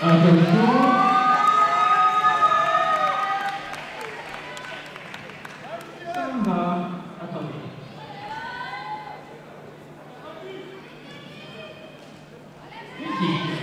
Attention. Samba. Attendez. Musique.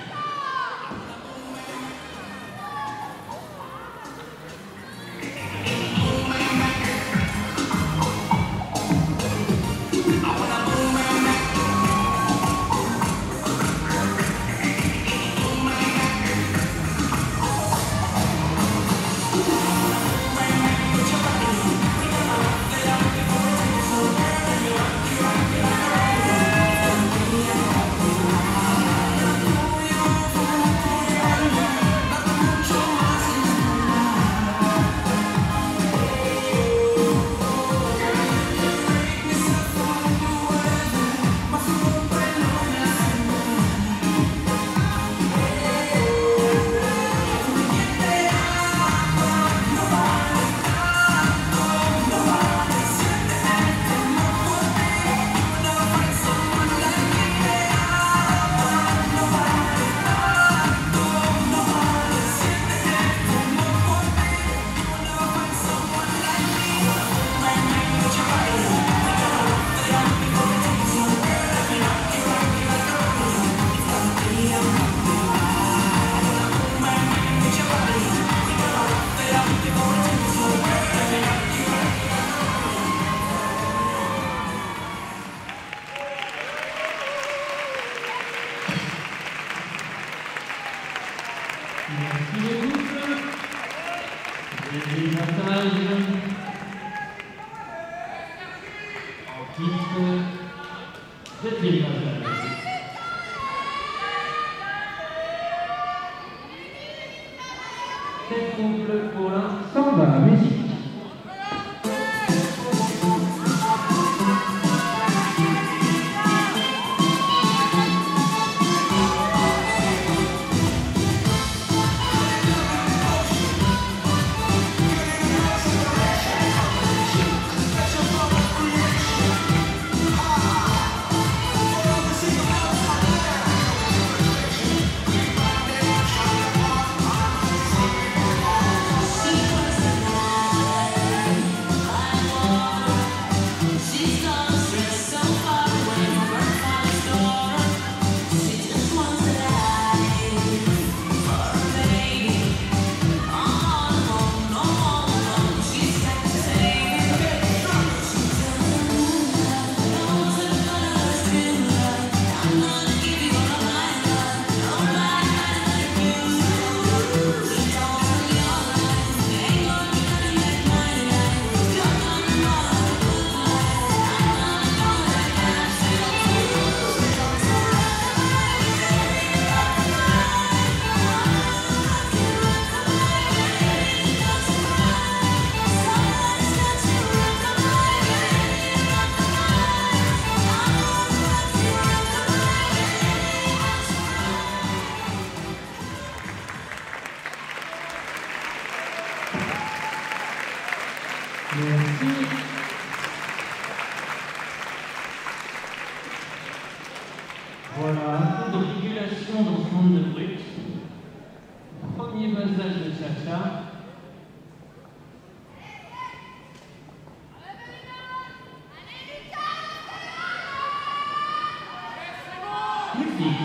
Merci les couples, les passages en titre de dépassage. C'est couple pour la samba musique. Merci. Voilà, un peu de régulation dans ce monde de brut. Premier passage de cha-cha. Musique.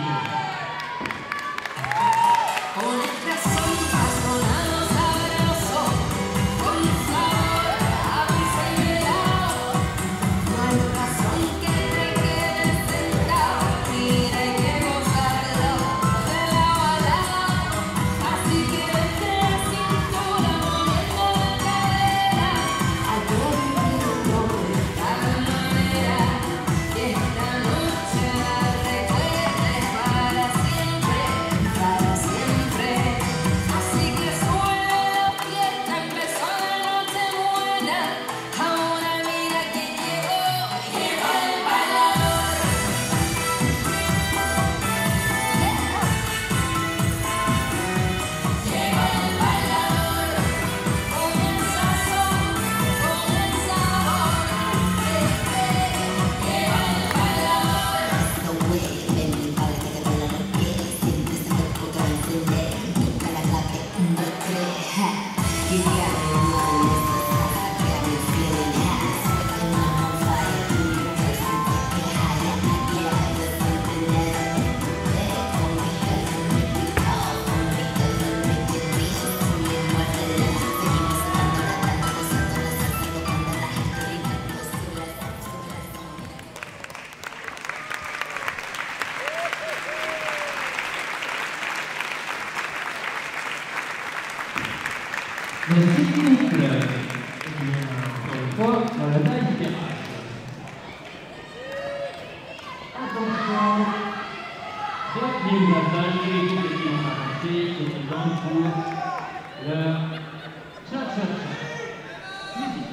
Esta noche la recuerdes para Merci couple. Encore une fois, dans la taille différente. Attention. Dernier passage, les couples qui ont avancé se présentent pour leur cha-cha-cha. Musique.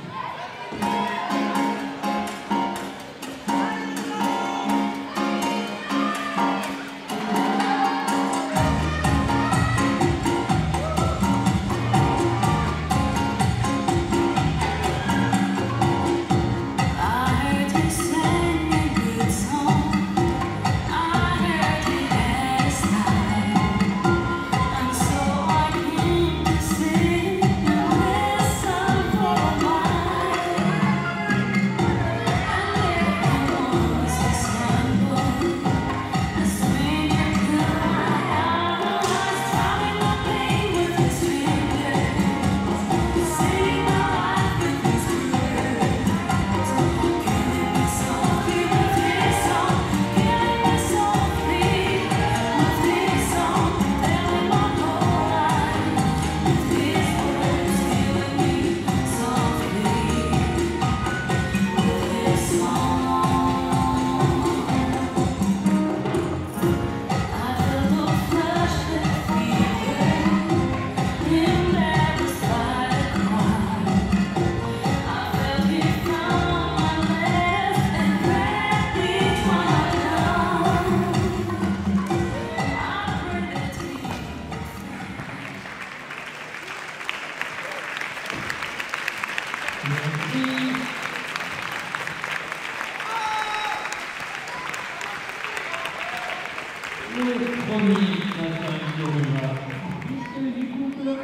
Le premier passage de rumba en piste du couple.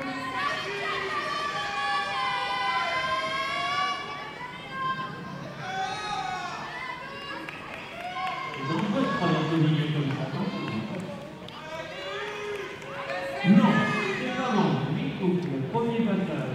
Ils ont pas se prendre un peu milieu comme ça, non? Non, c'est pas bon. 8 couples, le premier passage.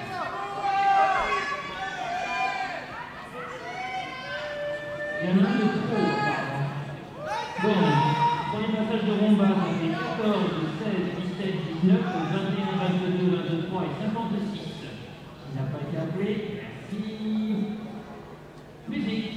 Il y en a un de trop, apparemment. Bon, premier passage de rumba, ça fait 14, 16, 17, 19, 21, 22, 23 et 56. Qui n'a pas été appelé, merci. Musique.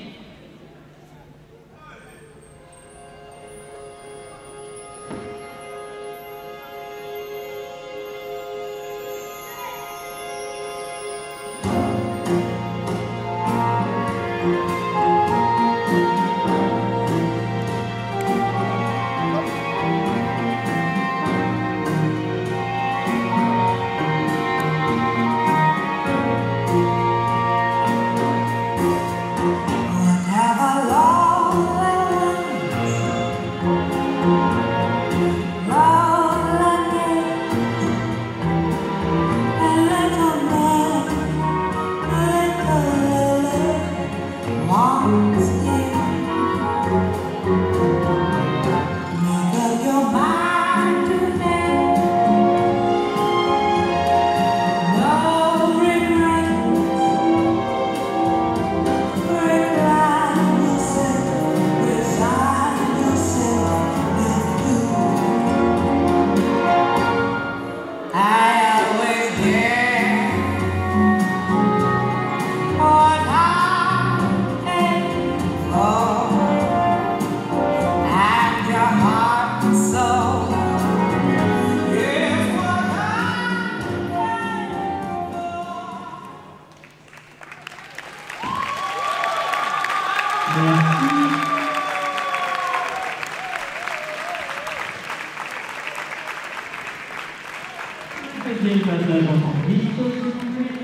Deuxième passage en piste, s'il vous plaît.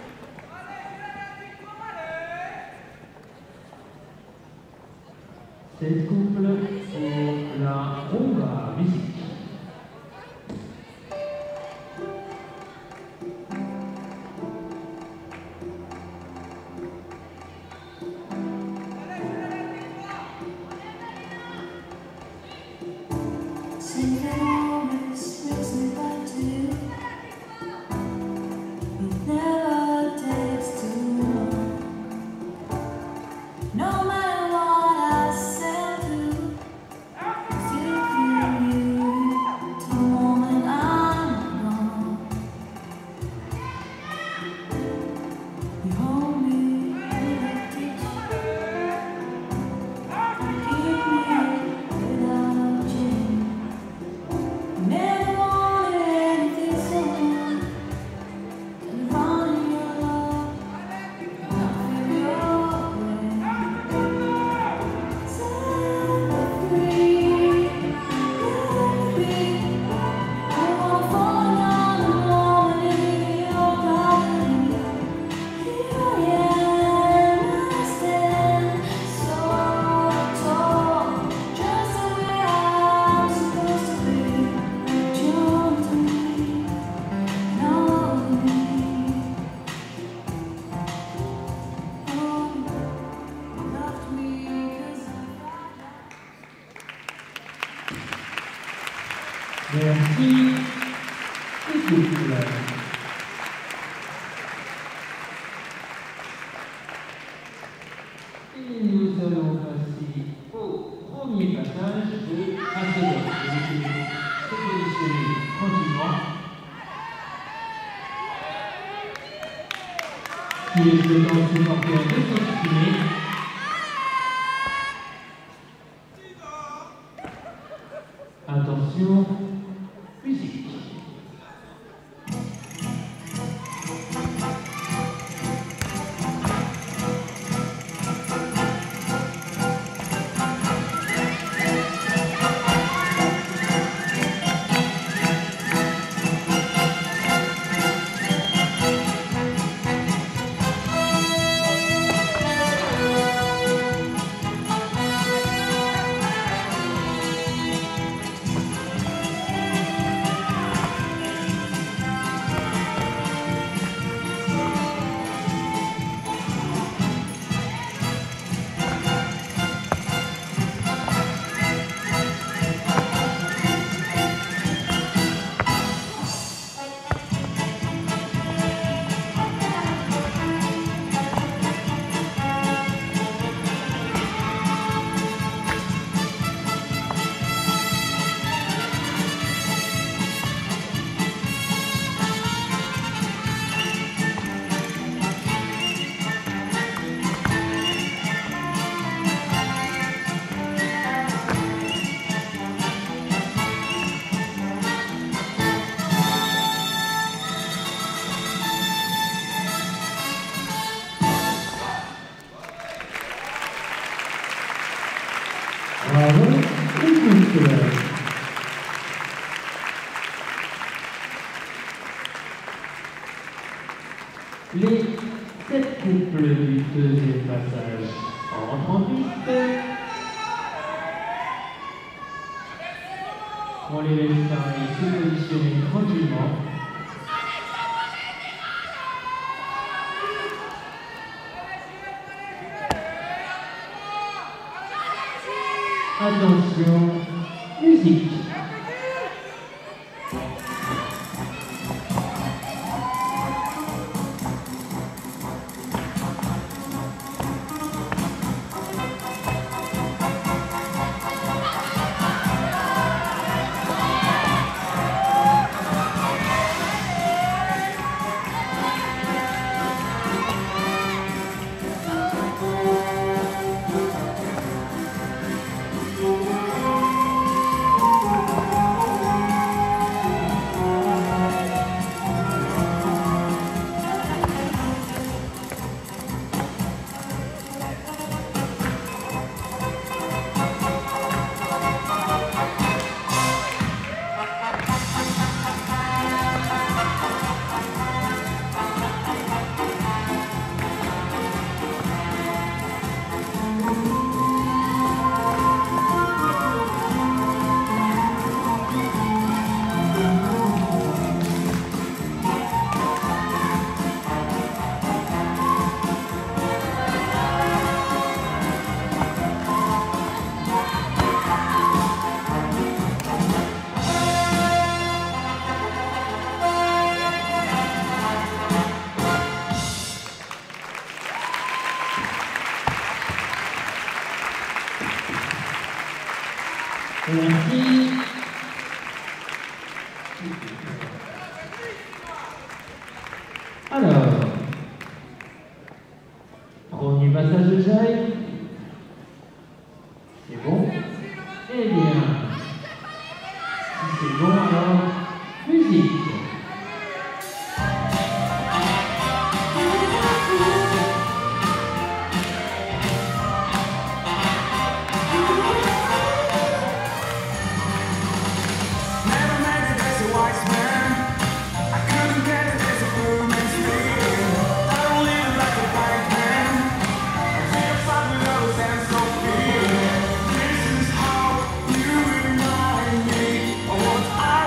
Cette couple pour la rumba musique. No matter what I say to, still feel you. Merci. Et nous allons passer au premier passage de Racedor. Vous allez se positionner tranquillement. Qui est le temps de supporter de s'exprimer. Attention, musique. Bravo, écoute. Les 7 couples du deuxième passage entrent en piste. On les laisse se positionner tranquillement. Attention, musique. Merci. Alors, premier passage de Jaï. C'est bon? Eh bien, si c'est bon, alors, musique. I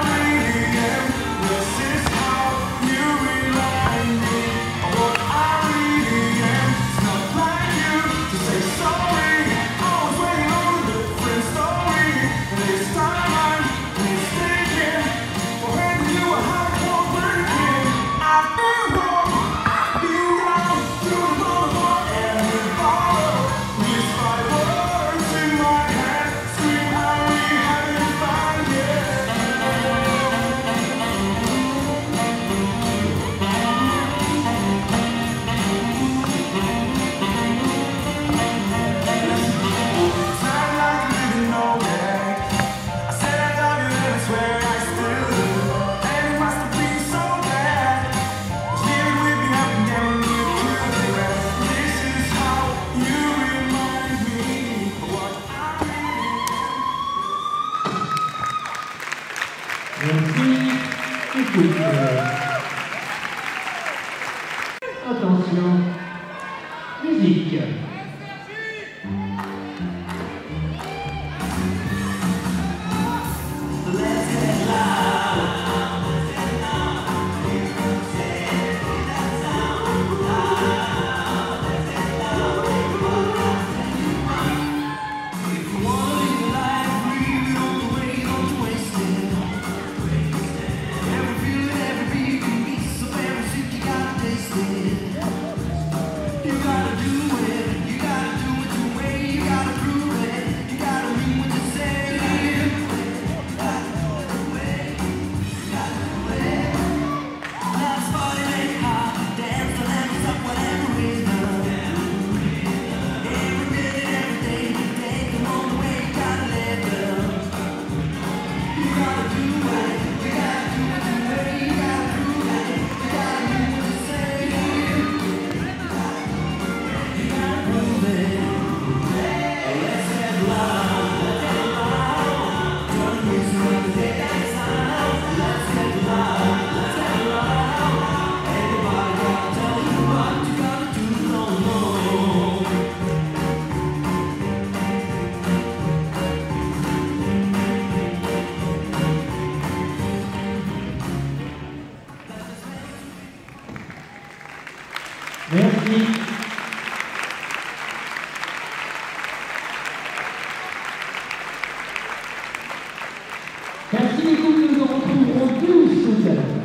Merci. Écoute. Attention. Musique. Merci. Merci beaucoup, nous nous retrouverons tous tout à l'heure.